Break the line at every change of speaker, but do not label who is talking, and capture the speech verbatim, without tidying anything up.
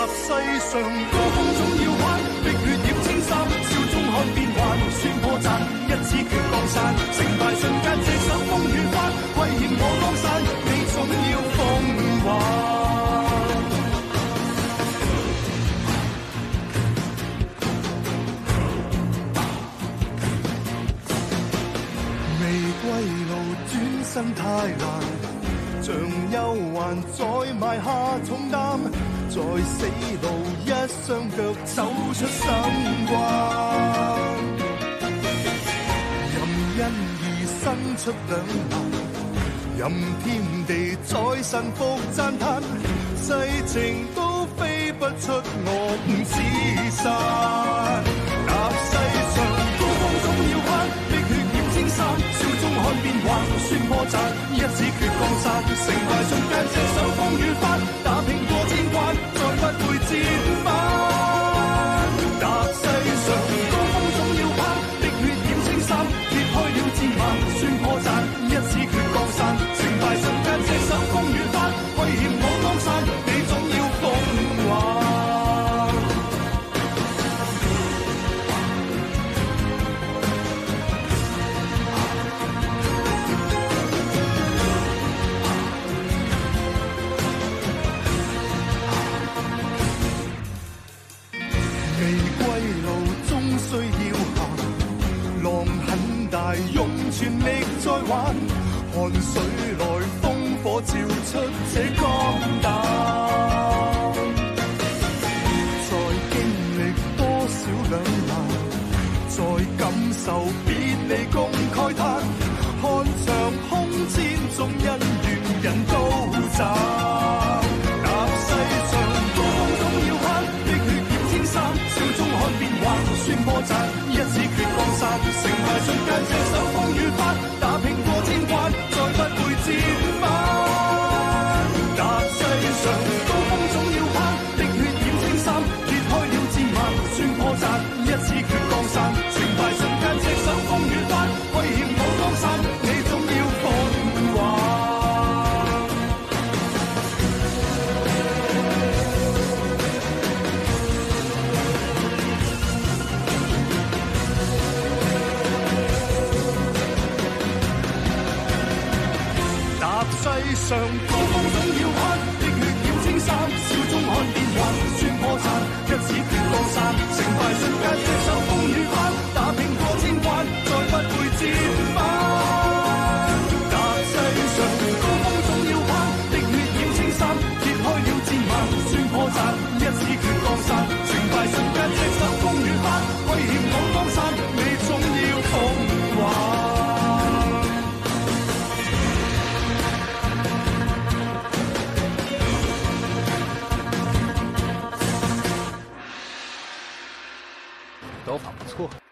世上高峰總要攀，碧血染青衫，笑中看變幻，穿破綻，一指決江山，成敗瞬間隻手風雨翻，威脅我江山，你總要奉還。未歸路轉身太難，像憂患再埋下重擔，在死路一雙腳走出生關，任因而生出兩難，任天地再臣服讚嘆，世情都飛不出我五指山。踏世上高峰總要攀，碧血染青衫，笑中看變幻，宣破綻，一指決江山，成敗瞬間隻手風雨翻，打拼過千關，再不會折返。踏世上高峰總要攀，碧血染青衫，揭開了戰幕，宣破綻，一指決江山，成敗瞬間隻手風雨翻，威脅我江山，你總要奉還。未歸路終須要行，浪很大，用全力再玩，汗水來，烽火照出這肝膽。再經歷多少兩難，再感受別離共慨嘆，看場空戰中恩怨人都斬。踏世上高峰總要攀，碧血染青衫，笑中看變幻，宣破綻，一指決江山，成敗瞬間隻手風雨翻，打拼過千關，再不會折返。踏世上高峰總要攀，碧血染青衫，揭開了戰幕，宣破綻，一指決江山，成敗瞬間隻手風雨翻，威脅我江山，你總要奉還。踏世上高峰總要攀，碧血染青衫，笑中看變幻，宣破綻，一指決江山，成敗瞬間隻手風雨翻，打拼過千關，再不會折返。踏世上高峰總要攀，碧血染青衫，揭開了戰幕，宣破綻，一指決江山，成敗瞬間隻手風雨翻，威脅我江山，你總要奉還。
刀法不错。